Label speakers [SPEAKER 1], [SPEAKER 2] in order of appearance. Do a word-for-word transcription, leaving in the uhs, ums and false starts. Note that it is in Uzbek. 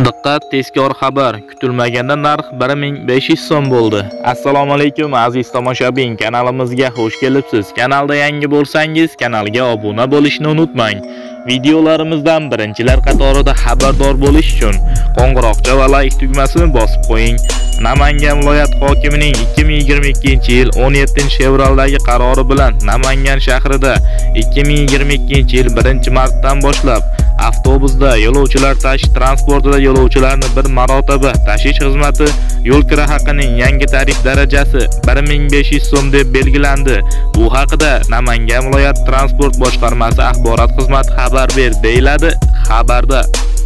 [SPEAKER 1] Diqqat, tezkor xabar. Kutilmaganda narx bir ming besh yuz so'm bo'ldi. Assalomu alaykum aziz tomoshabin, kanalimizga xush kelibsiz. Kanalda yangi bo'lsangiz, kanalga obuna bo'lishni unutmang. Videolarimizdan birinchilar qatorida xabardor bo'lish uchun qo'ng'iroqcha va like tugmasini bosib qo'ying. Namangan viloyat hokimining ikki ming yigirma ikkinchi yil o'n yettinchi fevraldagi qarori bilan Namangan shahrida ikki ming yigirma ikkinchi yil birinchi martdan boshlab avtobusda yo'lovchilar tashish transportida yo'lovchilarni bir marotaba tashish xizmati yo'l kira haqining yangi tarif darajasi bir ming besh yuz so'm deb belgilandi. Bu haqida Namangan viloyat transport boshqarmasi axborot xizmati xabar berdi, deyiladi xabarda.